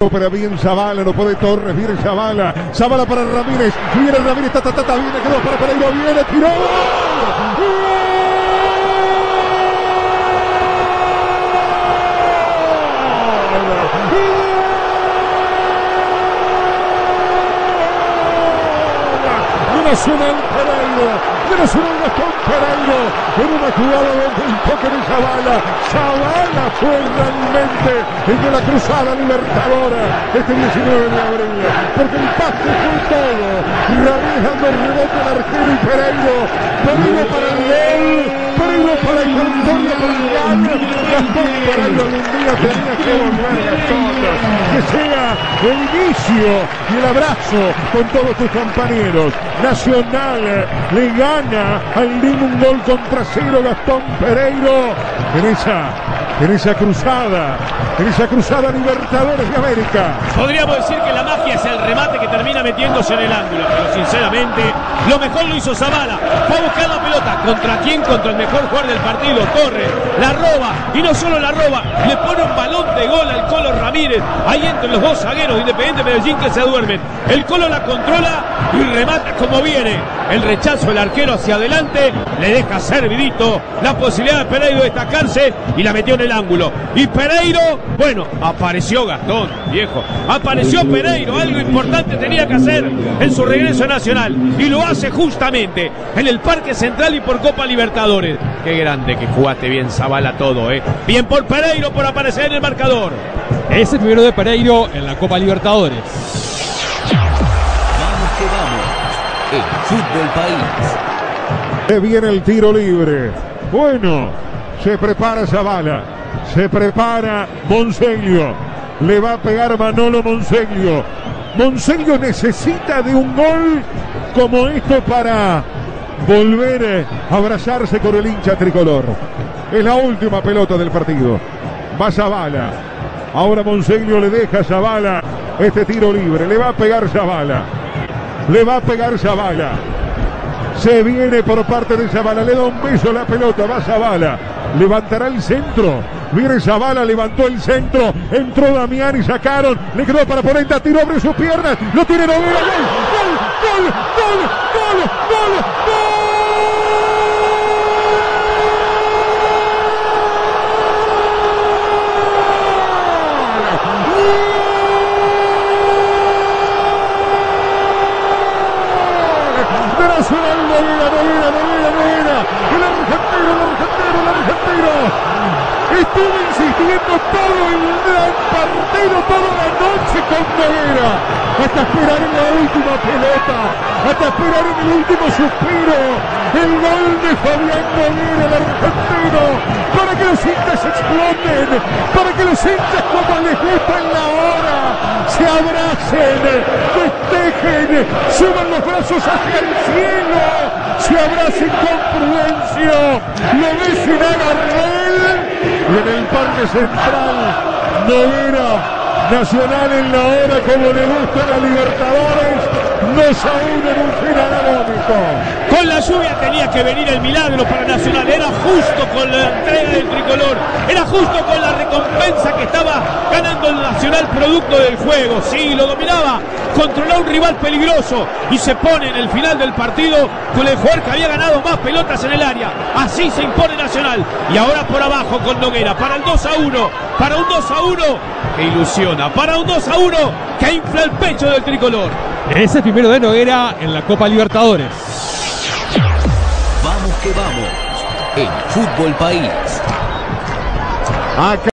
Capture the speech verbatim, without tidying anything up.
Opera bien Zavala, no puede Torres, viene Zavala, Zavala para Ramírez, viene Ramírez, ta, ta, ta, ta, viene, quedó para Pereiro, viene, tiró. Nacional Pereiro, Nacional Gastón Pereiro, en una jugada donde el toque de Zavala, Zavala fue realmente el de la cruzada libertadora este diecinueve de abril, porque el pase fue todo, Ramírez dando el rebote al arquero y Pereiro, Pereiro para el gol, Pereiro para el victoria por el gol, Gastón Pereiro algún día tenía que volver, Gastón, que sea el inicio y el abrazo con todos tus compañeros. Nacional le gana al Lima un gol contra cero Gastón Pereiro en esa, en esa cruzada, en esa cruzada Libertadores de América. Podríamos decir que la magia es el remate que termina metiéndose en el ángulo, pero sinceramente lo mejor lo hizo Zavala. Fue a buscar la pelota. ¿Contra quién? Contra el mejor jugador del partido, Torres. La roba, y no solo la roba, le pone un balón de gol al Colo Ramírez. Ahí entre los dos zagueros de Independiente Medellín que se duermen. El Colo la controla y remata como viene. El rechazo del arquero hacia adelante le deja servidito la posibilidad de Pereiro de destacarse y la metió en el ángulo. Y Pereiro, bueno, apareció Gastón, viejo. Apareció Pereiro, algo importante tenía que hacer en su regreso nacional. Y lo hace justamente en el Parque Central y por Copa Libertadores. Qué grande que jugaste bien, Zavala, todo, ¿eh? Bien por Pereiro por aparecer en el marcador. Es el primero de Pereiro en la Copa Libertadores. Vamos que vamos. El Fútbol País. Se viene el tiro libre. Bueno, se prepara Zavala. Se prepara Monseglio. Le va a pegar Manolo Monseglio. Monseglio necesita de un gol como esto para volver a abrazarse con el hincha tricolor. Es la última pelota del partido. Va Zavala. Ahora Monseglio le deja a Zavala este tiro libre. Le va a pegar Zavala. Le va a pegar Zavala. Se viene por parte de Zavala. Le da un beso a la pelota. Va Zavala. Levantará el centro. Viene Zavala, levantó el centro. Entró Damián y sacaron. Le quedó para Polenta. Tiró, abre sus piernas. Lo tiene Noguera. Gol, gol, gol, gol, gol, gol, gol. Nacional, Noguera, Noguera, Noguera, Noguera. El argentino, el argentino, el argentino. Estuvo insistiendo todo el gran partido, toda la noche con Noguera. Hasta esperar en la última pelota. Hasta esperar en el último suspiro. El gol de Fabián Noguera, el argentino. Para que los hinchas exploten. Para que los hinchas, como les gusta en la hora, se abracen, festejen, suban los brazos hacia el cielo, se abracen con prudencia, lo besen a Garrel, y en el Parque Central, Noguera, Nacional en la hora como le gusta a la Libertadores, dos a uno en un final agónico. Con la lluvia tenía que venir el milagro para Nacional, era justo con la entrega del tricolor, era justo con la recompensa que estaba ganando el Nacional producto del juego. Sí, lo dominaba, controló a un rival peligroso y se pone en el final del partido con el jugador que había ganado más pelotas en el área. Así se impone Nacional y ahora por abajo con Noguera para el dos a uno, para un dos a uno que ilusiona, para un dos a uno que infla el pecho del tricolor. Es el primero de Noguera en la Copa Libertadores. Vamos que vamos. El Fútbol País. Acá